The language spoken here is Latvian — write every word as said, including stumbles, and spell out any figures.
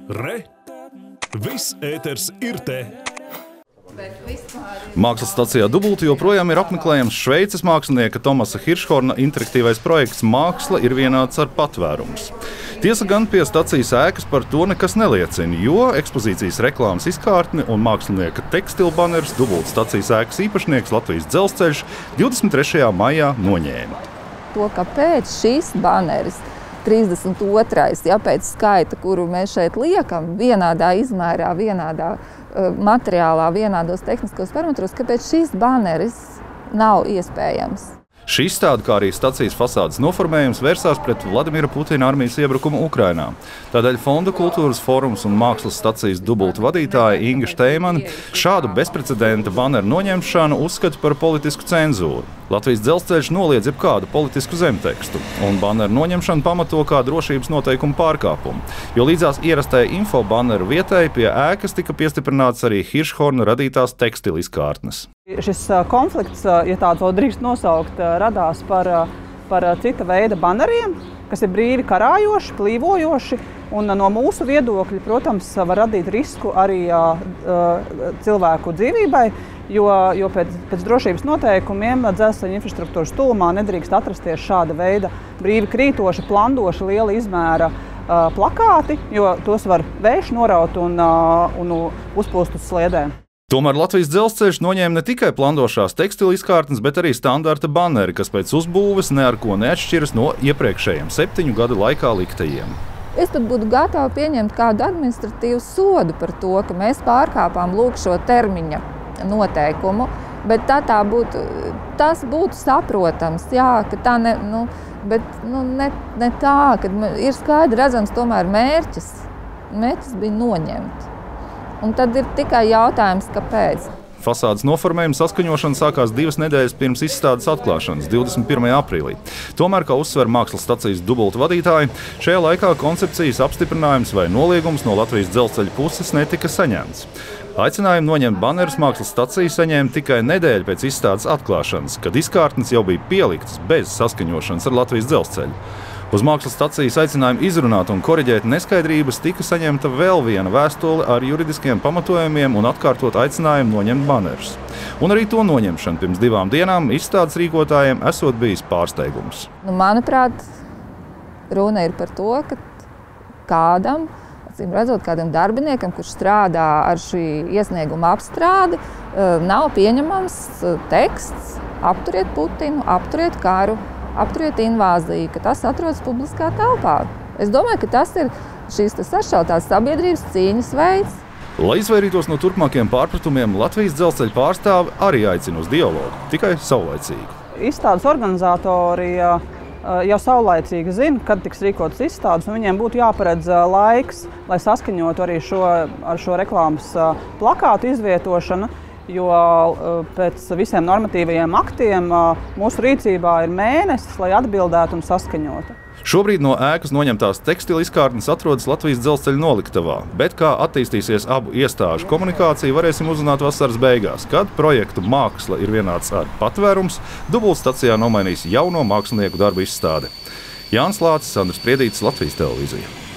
Re! Viss ēters ir te! Mākslas stacijā Dubulti joprojām ir apmeklējams Šveices mākslinieka Tomasa Hiršhorna interaktīvais projekts Māksla ir vienāds ar patvērums. Tiesa gan pie stacijas ēkas par to nekas neliecina, jo ekspozīcijas reklāmas izkārtni un mākslinieka tekstilu banerus Dubulti stacijas ēkas īpašnieks Latvijas Dzelzceļš divdesmit trešajā maijā noņēma. To, kāpēc šis baneris trīsdesmit otrais, ja pēc skaita, kuru mēs šeit liekam, vienādā izmērā, vienādā uh, materiālā, vienādos tehniskos parametros, kāpēc šis baneris nav iespējams. Šī izstāde, kā arī stacijas fasādes noformējums, vērsās pret Vladimira Putina armijas iebrukumu Ukrainā. Tādēļ Fonda kultūras forums un mākslas stacijas Dubulti vadītāja Inga Šteimane šādu bezprecedenta baneru noņemšanu uzskata par politisku cenzūru. Latvijas Dzelzceļš noliedz jebkādu politisku zemtekstu, un baneru noņemšanu pamato kā drošības noteikumu pārkāpumu, jo līdzās ierastajai info baneru vietai pie ēkas tika piestiprināts arī Hiršhorna radītās tekstilu izkārtnes. Šis konflikts, ja tāds vēl drīkst nosaukt, radās par, par cita veida baneriem, kas ir brīvi karājoši, plīvojoši, un no mūsu viedokļa, protams, var radīt risku arī uh, cilvēku dzīvībai, jo, jo pēc, pēc drošības noteikumiem dzelzceļa infrastruktūras tuvumā nedrīkst atrasties šāda veida brīvi krītoši, plandoši, liela izmēra uh, plakāti, jo tos var vējš noraut un, uh, un uzpūst uz sliedēm. Tomēr Latvijas Dzelzceļš noņēma ne tikai plandošās tekstilu izkārtnes, bet arī standarta baneri, kas pēc uzbūves ne ar ko neatšķiras no iepriekšējiem septiņu gadu laikā liktajiem. Es pat būtu gatava pieņemt kādu administratīvu sodu par to, ka mēs pārkāpām lūk šo termiņa noteikumu, bet tā, tā būtu, tas būtu saprotams, jā, ka tā ne, nu, bet nu, ne, ne tā, ka ir skaidri redzams tomēr mērķis. Mērķis bija noņemt. Un tad ir tikai jautājums, kāpēc. Fasādes noformējuma saskaņošana sākās divas nedēļas pirms izstādes atklāšanas, divdesmit pirmajā aprīlī. Tomēr, kā uzsver mākslas stacijas Dubulti vadītāji, šajā laikā koncepcijas apstiprinājums vai noliegums no Latvijas Dzelzceļa puses netika saņemts. Aicinājumu noņemt banerus mākslas stacija saņēma tikai nedēļu pēc izstādes atklāšanas, kad izkārtnes jau bija pieliktas bez saskaņošanas ar Latvijas Dzelzceļu. Uz mākslas stacijas aicinājumu izrunāt un koriģēt neskaidrības tika saņemta vēl viena vēstule ar juridiskiem pamatojumiem un atkārtot aicinājumu noņemt banerus. Un arī to noņemšanu pirms divām dienām izstādes rīkotājiem esot bijis pārsteigums. Nu, manuprāt, runa ir par to, ka kādam, acīm redzot, kādam darbiniekam, kurš strādā ar šī iesnieguma apstrādi, nav pieņemams teksts apturiet Putinu, apturiet karu, apturiet invāziju, ka tas atrodas publiskā telpā. Es domāju, ka tas ir šīs sašķeltās sabiedrības cīņas veids. Lai izvairītos no turpmākiem pārpratumiem, Latvijas Dzelzceļa pārstāvi arī aicina uz dialogu, tikai saulaicīgi. Izstādes organizatori jau saulaicīgi zina, kad tiks rīkotas izstādes, un viņiem būtu jāparedz laiks, lai saskaņotu arī šo, ar šo reklāmas plakātu izvietošanu, jo pēc visiem normatīvajiem aktiem mūsu rīcībā ir mēnesis, lai atbildētu un saskaņotu. Šobrīd no ēkas noņemtās tekstilu izkārtnes atrodas Latvijas Dzelzceļa noliktavā, bet kā attīstīsies abu iestāžu komunikācija, varēsim uzzināt vasaras beigās, kad projektu Māksla ir vienāds ar patvērums Dubulti stacijā nomainīs jauno mākslinieku darbu izstāde. Jānis Lācis, Sandrs Priedītis, Latvijas televīzija.